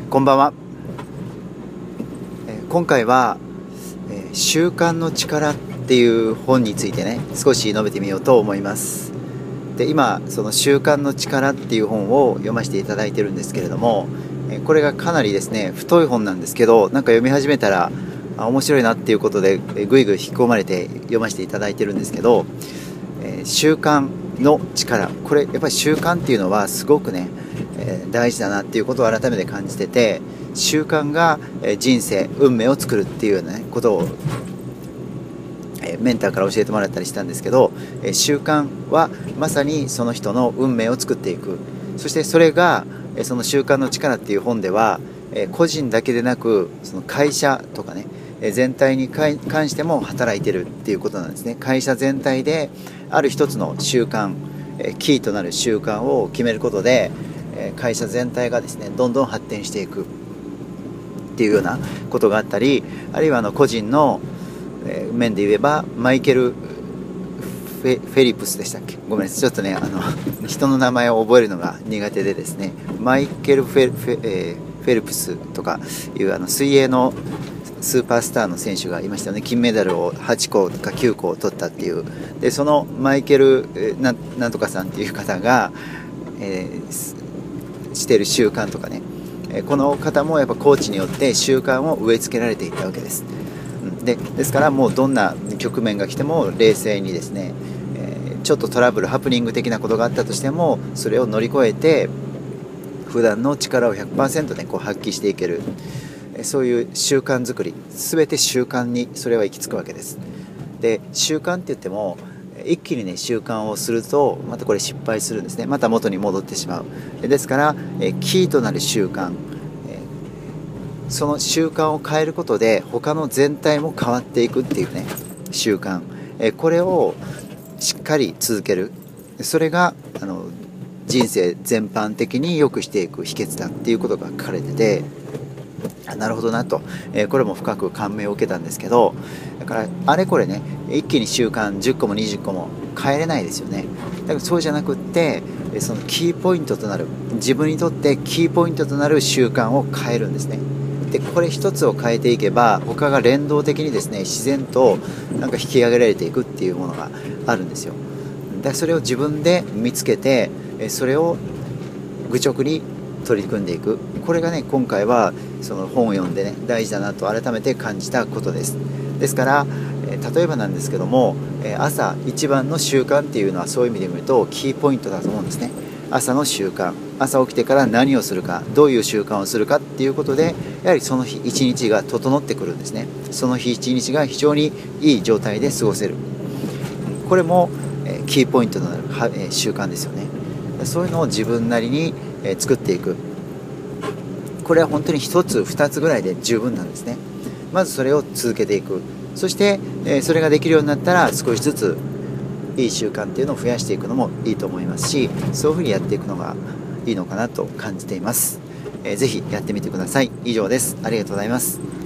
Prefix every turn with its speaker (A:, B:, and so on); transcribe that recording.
A: こんばんは。今回は習慣の力っていう本についてね、少し述べてみようと思います。で、今その習慣の力っていう本を読ませていただいてるんですけれども、これがかなりですね、太い本なんですけど、なんか読み始めたら面白いなっていうことでぐいぐい引き込まれて読ませていただいてるんですけど、習慣の力、これやっぱり習慣っていうのはすごくね、大事だなっていうことを改めて感じてて、習慣が人生運命を作るっていうような、ね、ことをメンターから教えてもらったりしたんですけど、習慣はまさにその人の運命を作っていく。そしてそれがその習慣の力っていう本では個人だけでなくその会社とかね、全体に関しても働いてるっていうことなんですね。会社全体である一つの習慣、キーとなる習慣を決めることで会社全体がですね、どんどん発展していくっていうようなことがあったり、あるいは個人の面で言えばマイケル・フェリプスでしたっけ、ごめんなさい、ちょっとね人の名前を覚えるのが苦手でですね、マイケル・フェルプスとかいう水泳のスーパースターの選手がいましたよね。金メダルを8個か9個取ったっていう。でそのマイケルなんとかさんっていう方が、している習慣とかね、この方もやっぱコーチによって習慣を植え付けられていたわけです。ですからもうどんな局面が来ても冷静にですね、ちょっとトラブルハプニング的なことがあったとしてもそれを乗り越えて普段の力を 100% ね、こう発揮していける、そういう習慣づくり、全て習慣にそれは行き着くわけです。で習慣って言っても一気にね習慣をするとまたこれ失敗するんですね。また元に戻ってしまう。ですからキーとなる習慣、その習慣を変えることで他の全体も変わっていくっていうね習慣、これをしっかり続ける、それが人生全般的に良くしていく秘訣だっていうことが書かれてて、なるほどなと、これも深く感銘を受けたんですけど、だからあれこれね一気に習慣10個も20個も変えれないですよね。だからそうじゃなくってそのキーポイントとなる、自分にとってキーポイントとなる習慣を変えるんですね。でこれ一つを変えていけば他が連動的にですね自然となんか引き上げられていくっていうものがあるんですよ。でそれを自分で見つけてそれを愚直に取り組んでいく、これがね今回はその本を読んでね大事だなと改めて感じたことです。ですから例えばなんですけども朝一番の習慣っていうのはそういう意味で見るとキーポイントだと思うんですね。朝の習慣、朝起きてから何をするか、どういう習慣をするかっていうことでやはりその日一日が整ってくるんですね。その日一日が非常にいい状態で過ごせる、これもキーポイントとなる習慣ですよね。そういうのを自分なりに作っていく、これは本当に1つ2つぐらいで十分なんですね。まずそれを続けていく、そしてそれができるようになったら少しずついい習慣っていうのを増やしていくのもいいと思いますし、そういうふうにやっていくのがいいのかなと感じています。ぜひやってみてください。以上です。ありがとうございます。